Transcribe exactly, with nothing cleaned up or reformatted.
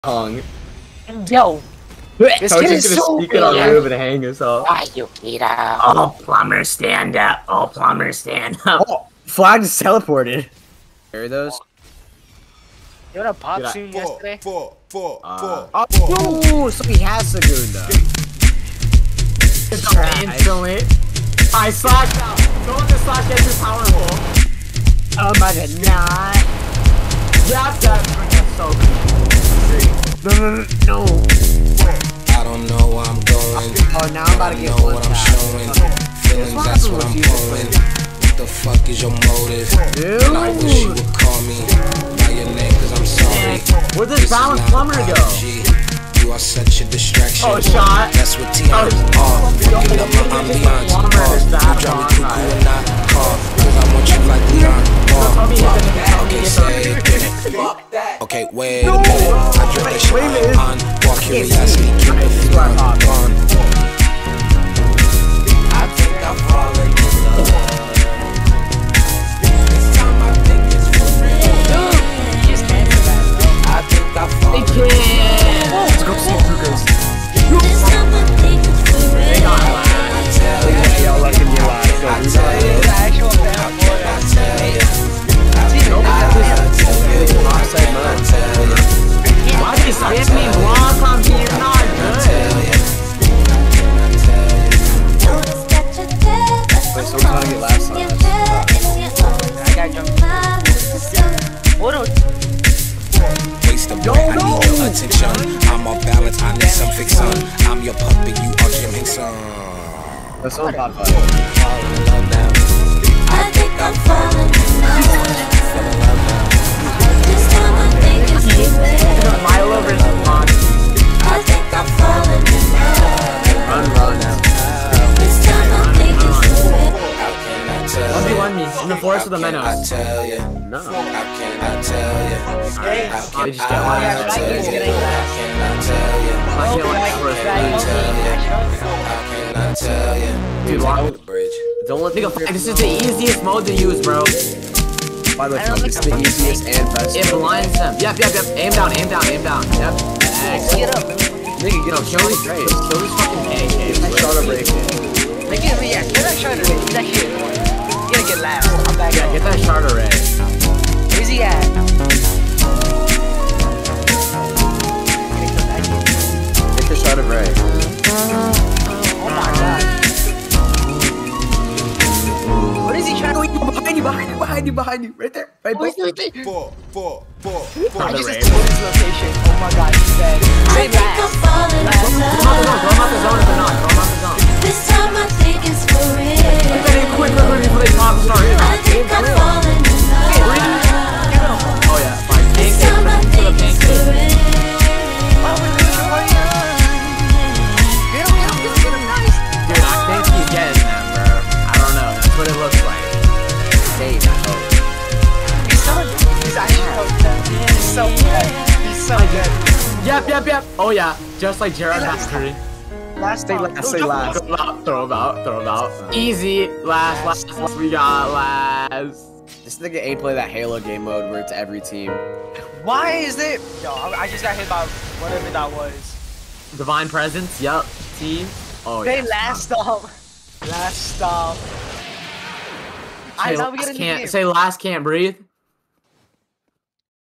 Hung. Yo, this I was kid just is gonna so sneak it on weird. Rube and hang himself. Why you Peter? Oh, plumber, stand up. Oh, plumber, stand up. Oh, Flag just teleported. Hear those? You wanna pop Did I- soon yesterday? Four, four, Uh, four, Oh, four. ooh, so he has Segunda. Instantly. I slacked out. Go with the slack, get too powerful. Oh my god, not. Yeah, that's so good. No, no, no, no. I don't know where I'm going. Oh, now I'm about to I get know one what I'm tap. showing. Feelings, that's what I'm pulling. What the fuck is your motive? Dude. And I wish you would call me by your name, cause I'm sorry. Where'd this This is balanced not plumber an go? apology. You are such a distraction. Oh, shot. That's what T R is. Oh, fucking up my ambiance. Plumber Oh, is you that drive me on, cuckoo right? and not call. Cause I want you like Leon. Oh, Tell me fuck. it's gonna tell me Okay, it's say it again. Okay, wait a minute. I drop that shit Wait a minute. on. Walk curiosity, keep it Right, gone. gone. I think I'm falling in love. This time I think it's for real. You just can't do that, bro. I think I'm falling in love. Let's go see Lucas. This time I think it's for real. Y'all looking you live. I tell you, The actual fan I boy. tell you. Why do you spam me block on me? You're not good. Notice that you're there, but Wait, so we're trying to get last on your this. head is your own. I got jumped. What a Waste of breath, I need your attention. I'm off balance, I need some fiction. I'm your puppet, you are Jim Henson. That's all pop I up. think I'm falling in love. This time I think it's for real. Milo versus Pond. I think I'm falling in love. Run, run now. This time I think it's for real. How can I tell one v you? one me in the forest with the How can I Menos. tell you? No. How can I tell you? How I can just get one. I Yeah, tell Frankie's you? getting How last. can I tell you? I feel like forest. How can I tell you? Dude, walk. The bridge. Don't let Nigga, people- this is the easiest mode to use, bro. By the way, I don't this is think the I'm easiest and best. It blinds them. Yep, yep, yep. Aim down, aim down, aim down. Yep. Get up, man. Nigga, get No, up, kill these straight. trades. Kill these fucking pancakes. Shot a break. Like, give me, yeah, get that shot today. That shit. You gotta get last. I'm back Yeah, up. get that shard array. Where's he at? Take the shot of Ray. Oh my god. What is he trying to do? Behind you, behind you, behind you, behind you. Right there. Right Where's there. he? Four, four, four, I four. just told his location. Oh my god, he's dead. I Say think I'm last. falling in Throw him out the zone, throw him out the zone if they're not. Throw him out the zone. love. This time I think it's for Get real. that in quick, quick, quick before they pop and start. I think I'm falling in love. Oh yeah, fine. This Pancake, time I for the think it's for pancake. real. Dude, I think he's getting that, bro. I don't know. That's what it looks like. Hey, I hope. He's so He's actually so good. He's so good. He's so good. Yep, yep, yep. Oh yeah, just like Jared Haskiri. Last Stay time. last, stay last. Throw him out, throw him out, throw him out. Easy. Last, last, last. We got last. This nigga ain't play that Halo game mode where it's every team. Why is it? Yo, I I just got hit by whatever that was. Divine Presence. Yep. Team. Oh Say yeah. last stop. Last stop. I Say thought we last get a new can't game. say last can't breathe.